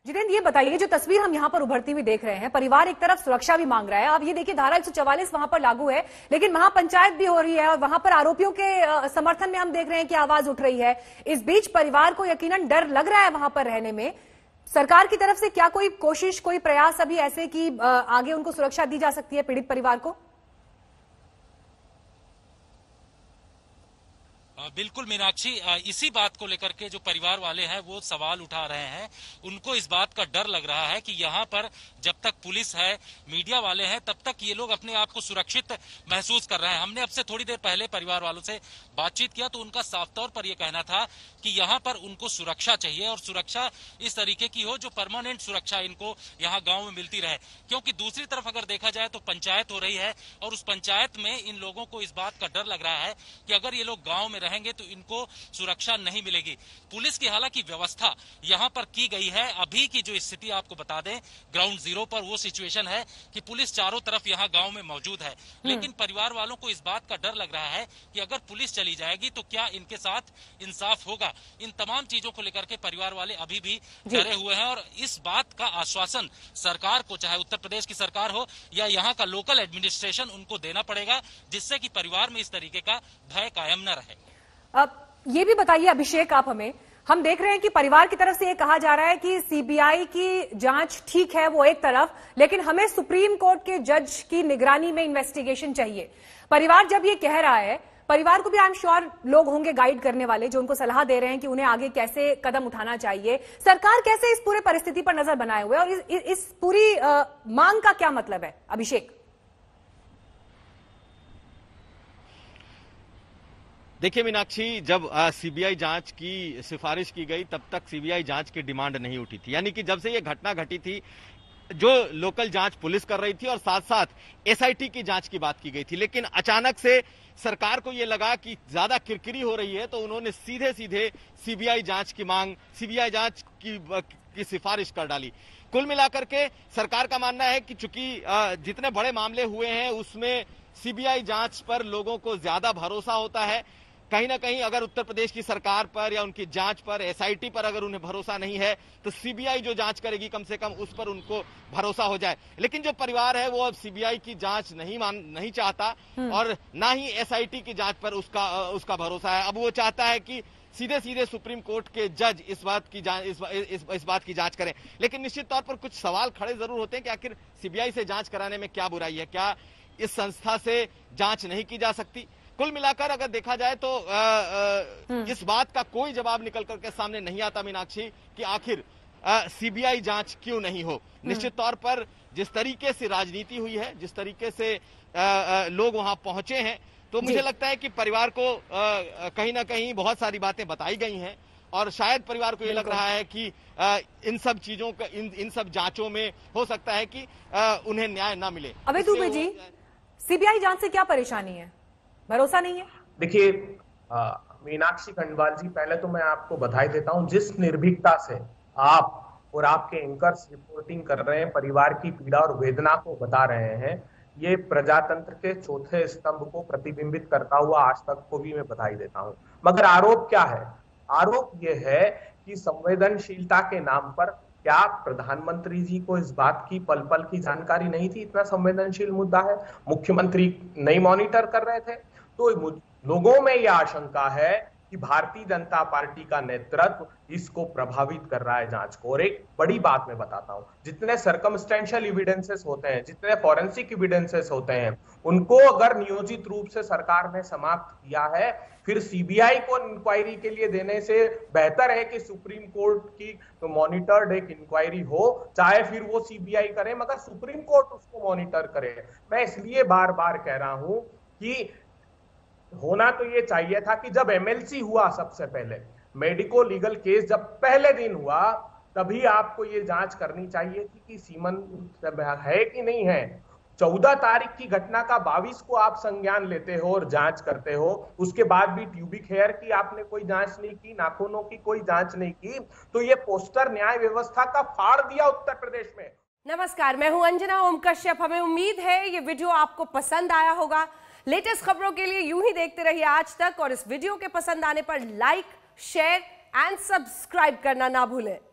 जितेंद्र, ये बताइए, जो तस्वीर हम यहाँ पर उभरती हुई देख रहे हैं, परिवार एक तरफ सुरक्षा भी मांग रहा है। अब ये देखिए, धारा 144 वहां पर लागू है, लेकिन वहां पंचायत भी हो रही है और वहां पर आरोपियों के समर्थन में हम देख रहे हैं कि आवाज उठ रही है। इस बीच परिवार को यकीनन डर लग रहा है वहां पर रहने में। सरकार की तरफ से क्या कोई कोशिश, कोई प्रयास अभी ऐसे कि आगे उनको सुरक्षा दी जा सकती है, पीड़ित परिवार को? बिल्कुल मीनाक्षी, इसी बात को लेकर के जो परिवार वाले हैं वो सवाल उठा रहे हैं। उनको इस बात का डर लग रहा है कि यहाँ पर जब तक पुलिस है, मीडिया वाले हैं, तब तक ये लोग अपने आप को सुरक्षित महसूस कर रहे हैं। हमने अब से थोड़ी देर पहले परिवार वालों से बातचीत किया तो उनका साफ तौर पर यह कहना था कि यहाँ पर उनको सुरक्षा चाहिए और सुरक्षा इस तरीके की हो जो परमानेंट सुरक्षा इनको यहाँ गाँव में मिलती रहे। क्योंकि दूसरी तरफ अगर देखा जाए तो पंचायत हो रही है और उस पंचायत में इन लोगों को इस बात का डर लग रहा है कि अगर ये लोग गाँव में रहेंगे तो इनको सुरक्षा नहीं मिलेगी। पुलिस की हालांकि व्यवस्था यहां पर की गई है। अभी की जो स्थिति आपको बता दें, ग्राउंड जीरो पर वो सिचुएशन है कि पुलिस चारों तरफ यहां गांव में मौजूद है। लेकिन परिवार वालों को इस बात का डर लग रहा है कि अगर पुलिस चली जाएगी तो क्या इनके साथ इंसाफ होगा। इन तमाम चीजों को लेकर के परिवार वाले अभी भी डरे हुए हैं और इस बात का आश्वासन सरकार को, चाहे उत्तर प्रदेश की सरकार हो या यहाँ का लोकल एडमिनिस्ट्रेशन, उनको देना पड़ेगा, जिससे कि परिवार में इस तरीके का भय कायम न रहे। अब ये भी बताइए अभिषेक, आप हमें, हम देख रहे हैं कि परिवार की तरफ से ये कहा जा रहा है कि सीबीआई की जांच ठीक है वो एक तरफ, लेकिन हमें सुप्रीम कोर्ट के जज की निगरानी में इन्वेस्टिगेशन चाहिए। परिवार जब ये कह रहा है, परिवार को भी आई एम श्योर लोग होंगे गाइड करने वाले जो उनको सलाह दे रहे हैं कि उन्हें आगे कैसे कदम उठाना चाहिए। सरकार कैसे इस पूरे परिस्थिति पर नजर बनाए हुए है और इस पूरी मांग का क्या मतलब है अभिषेक? देखिए मीनाक्षी, जब सीबीआई जांच की सिफारिश की गई तब तक सीबीआई जांच की डिमांड नहीं उठी थी। यानी कि जब से ये घटना घटी थी, जो लोकल जांच पुलिस कर रही थी और साथ साथ एसआईटी की जांच की बात की गई थी। लेकिन अचानक से सरकार को ये लगा कि ज्यादा किरकिरी हो रही है तो उन्होंने सीधे सीधे सीबीआई जांच की मांग, सीबीआई जांच की सिफारिश कर डाली। कुल मिलाकर के सरकार का मानना है कि चूंकि जितने बड़े मामले हुए हैं उसमें सीबीआई जांच पर लोगों को ज्यादा भरोसा होता है। कहीं ना कहीं अगर उत्तर प्रदेश की सरकार पर या उनकी जांच पर, एसआईटी पर अगर उन्हें भरोसा नहीं है तो सीबीआई जो जांच करेगी कम से कम उस पर उनको भरोसा हो जाए। लेकिन जो परिवार है वो अब सीबीआई की जांच नहीं चाहता और ना ही एसआईटी की जांच पर उसका भरोसा है। अब वो चाहता है कि सीधे सीधे सुप्रीम कोर्ट के जज इस बात की जांच करें। लेकिन निश्चित तौर पर कुछ सवाल खड़े जरूर होते हैं कि आखिर सीबीआई से जांच कराने में क्या बुराई है, क्या इस संस्था से जांच नहीं की जा सकती। कुल मिलाकर अगर देखा जाए तो इस बात का कोई जवाब निकल करके सामने नहीं आता मीनाक्षी कि आखिर सीबीआई जांच क्यों नहीं हो। निश्चित तौर पर जिस तरीके से राजनीति हुई है, जिस तरीके से लोग वहां पहुंचे हैं, तो मुझे लगता है कि परिवार को कहीं ना कहीं बहुत सारी बातें बताई गई हैं और शायद परिवार को ये लग रहा है कि इन सब चीजों का, इन सब जांचों में हो सकता है कि उन्हें न्याय ना मिले। अबे दुबे जी, सीबीआई जांच से क्या परेशानी है, भरोसा नहीं है? देखिए मीनाक्षी खंडवाल जी, पहले तो मैं आपको बधाई देता हूं जिस निर्भीकता से आप और आपके एंकर्स रिपोर्टिंग कर रहे हैं, परिवार की पीड़ा और वेदना को बता रहे हैं। ये प्रजातंत्र के चौथे स्तंभ को प्रतिबिंबित करता हुआ आज तक को भी मैं बधाई देता हूं। मगर आरोप क्या है? आरोप ये है कि संवेदनशीलता के नाम पर क्या प्रधानमंत्री जी को इस बात की पल पल की जानकारी नहीं थी? इतना संवेदनशील मुद्दा है, मुख्यमंत्री नहीं मॉनिटर कर रहे थे? तो लोगों में यह आशंका है कि भारतीय जनता पार्टी का नेतृत्व इसको प्रभावित कर रहा है जांच को। और एक बड़ी बात मैं बताता हूं, जितने सर्कमस्टेंशियल एविडेंसेस होते हैं, जितने फॉरेंसिक एविडेंसेस होते हैं, उनको अगर नियोजित रूप से सरकार ने समाप्त किया है, फिर सीबीआई को इंक्वायरी के लिए देने से बेहतर है कि सुप्रीम कोर्ट की मॉनिटर्ड एक इंक्वायरी हो, चाहे फिर वो सीबीआई करे मगर सुप्रीम कोर्ट उसको मॉनिटर करे। मैं इसलिए बार बार कह रहा हूं कि होना तो ये चाहिए था कि जब एमएलसी हुआ, सबसे पहले मेडिको लीगल केस जब पहले दिन हुआ, तभी आपको ये जांच करनी चाहिए थी कि सीमन है कि नहीं है। 14 तारीख की घटना का 22 को आप संज्ञान लेते हो और जांच करते हो, उसके बाद भी ट्यूबिक हेयर की आपने कोई जांच नहीं की, नाखूनों की कोई जांच नहीं की, तो ये पोस्टर न्याय व्यवस्था का फाड़ दिया उत्तर प्रदेश में। नमस्कार, मैं हूं अंजना ओम कश्यप। हमें उम्मीद है ये वीडियो आपको पसंद आया होगा। लेटेस्ट खबरों के लिए यूं ही देखते रहिए आज तक और इस वीडियो के पसंद आने पर लाइक, शेयर एंड सब्सक्राइब करना ना भूलें।